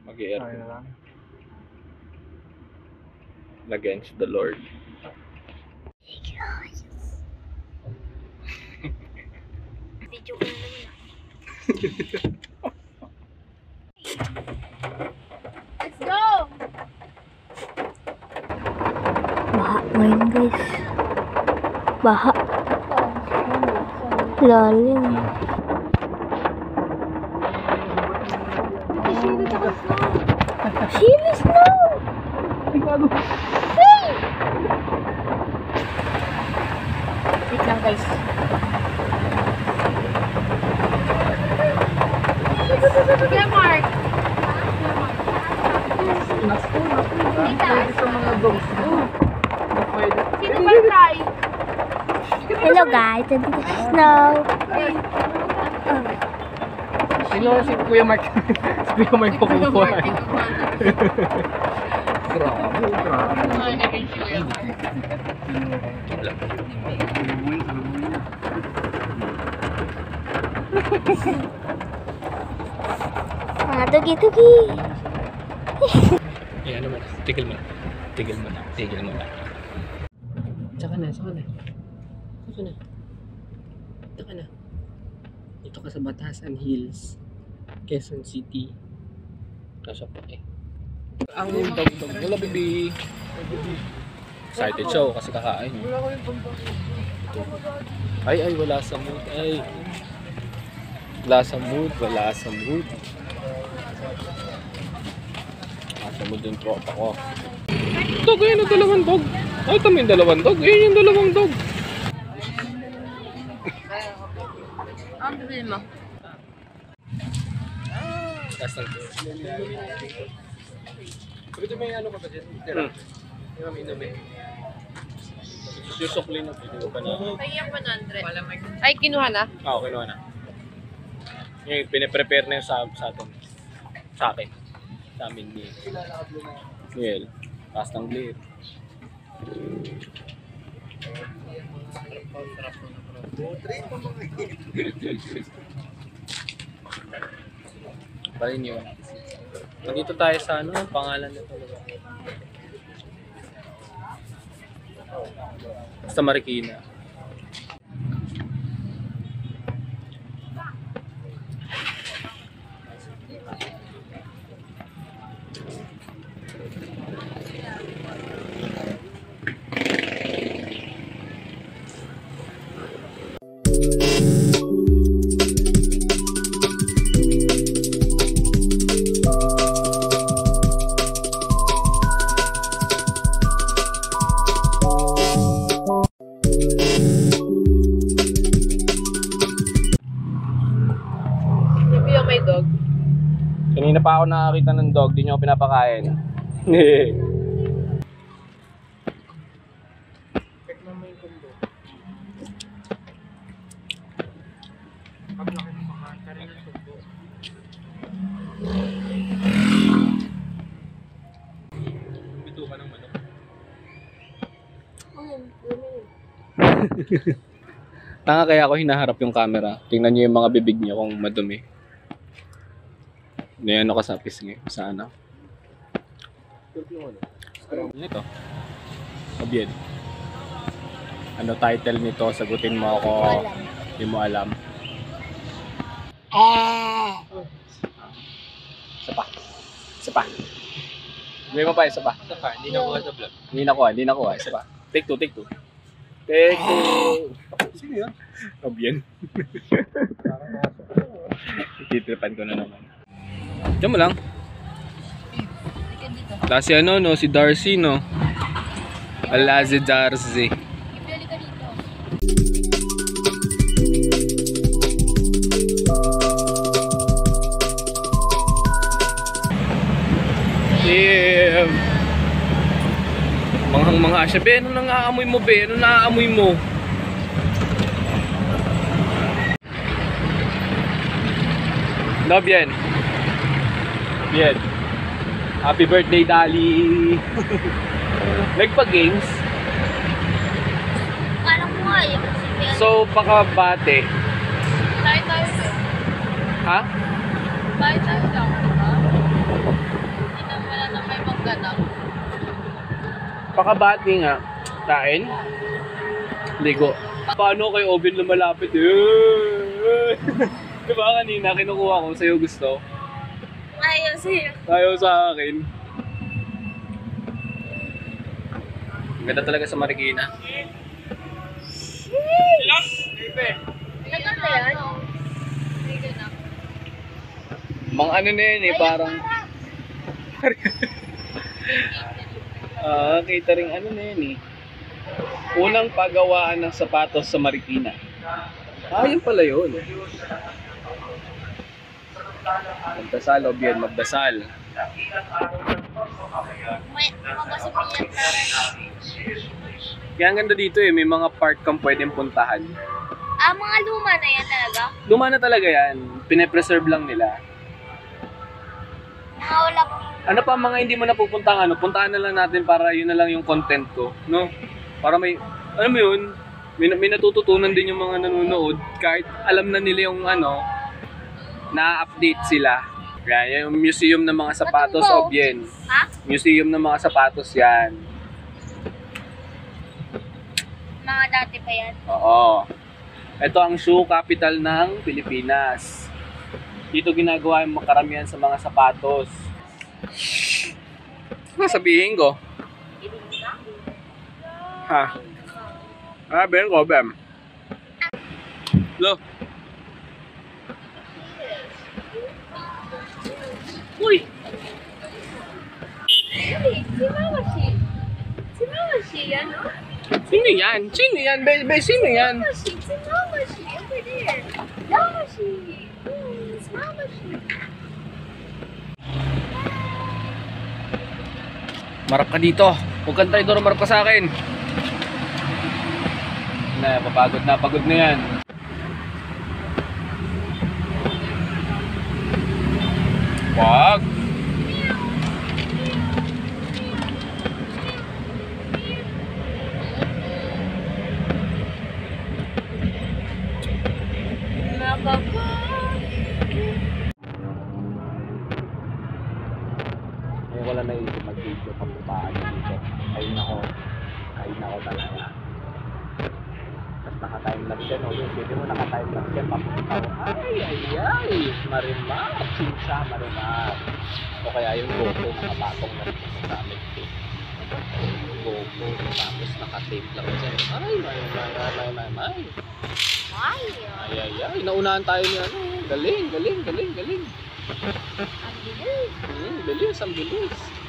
Mag-aircon. Against the Lord. Video ko na naman. Let's go! Baha ngayon guys. Baha. Lalim. Chili snow! Hey! Wait lang guys. Kuya Mark! Sino ba try? Hello guys, nandito sa snow. Sino si Kuya Mark? Si Kuya Mark kukuha. Mga tugi-tugi. Ayan naman. Tigil mo na. Tigil mo na. Tigil mo na. Saka na. Saka na. Dito ka sa Batasan Hills, Quezon City. Nasa po eh. Ang dog-dog. Wala, baby. Excited siya kasi kakain. Ay, wala sa mood. Ay. Wala sa mood. Wala sa mood yung tropa ko. Dog, ayun yung dalawang dog. Ay, ito yung dalawang dog. Ayun yung dalawang dog. Ang bibili mo? Last lang. Pwede may ano ka ba dyan? Tira. Hindi kami inumin. Susukli na. Hindi pa na. Ay, yung 100. Ay, kinuha na? Oo, kinuha na. Yung piniprepare na yung sa atin. Sa akin. Sa amin ni Well, taas ng blade. Parin yun. Nandito tayo sa ano, pangalan nito. Sa Marikina. May dog. Kanina pa ako nakakita ng dog, di nyo ako pinapakain. Bito ka ng manok. Tanga kaya ako hinaharap yung camera. Tingnan nyo yung mga bibig nyo kung madumi. Ano ka sa pisngi? Sa ano? Ito. Obyen. Ano title nito? Sagutin mo ako. Hindi mo alam. Isa pa. Isa pa. Gawin mo pa, isa pa. Hindi nakuha sa vlog. Hindi nakuha. Isa pa. Take two. Take two. Sino yan? Obyen. Titripan ko na naman. Diyan mo lang. Wala si ano, no? Si Darcy, no? Wala si Darcy. Ibili ka dito. Damn! Manghang-mangha siya. Be, ano nang-aamoy mo, be? Ano nang-aamoy mo? No, bien. Bien. Happy birthday, Dali! Nagpa-games? Kala ko nga eh. So, pakabate. Tayo. Ha? Tayo lang. Kakabati nga. Kain. Ligo. Paano kay Oben lumalapit? Diba kanina kinukuha ko, sa'yo gusto? Ayaw sa'yo. Ayaw sa akin. Ganda talaga sa Marikina. Naganda yan? Mga ano na yun eh, parang... catering ano na yun eh. Unang pagawaan ng sapatos sa Marikina. Yun pala yun. Magdasal, Oben, magdasal. May mabasa mo yan. Kaya ang ganda dito eh, may mga park kang pwedeng puntahan. Mga luma na yan talaga? Luma na talaga yan, pine-preserve lang nila. Mga wala pa. Ano pa mga hindi mo napupuntahan, puntahan na lang natin para yun na lang yung content ko, no? Para may, alam mo yun, may natututunan din yung mga nanonood kahit alam na nila yung na-update sila. Yan, yung museum ng mga sapatos, Oben. Ha? Museum ng mga sapatos yan. Mga dati pa yan. Oo. Ito ang shoe capital ng Pilipinas. Dito ginagawa yung makaramihan sa mga sapatos. Ano sabihin ko? Ha? Sabihin ko, Bem. Lo. Uy! Si Mama Shi. Si Mama Shi yan, no? Sino yan? Sino yan? Be, sino yan? Si Mama Shi. Over there. Mama Shi. It's Mama Shi. Marap ka dito. Huwag kang traidor, marap ka sa akin. Papagod na, pagod na yan. Wag. Ngayon ko lang naisip mag-video pagpapaan dito. Ay nako talaga. Tapos naka-timelapse yan, yung video mo naka-timelapse yan, papunta ko, ay, Marimar, Chincha, Marimar. O kaya yung GoPro, mga batong na rin sa amin. GoPro, tapos naka-tape lang dyan. Ay, naunahan tayo ni ano, galing. Ang bilis. Bilis, ang bilis.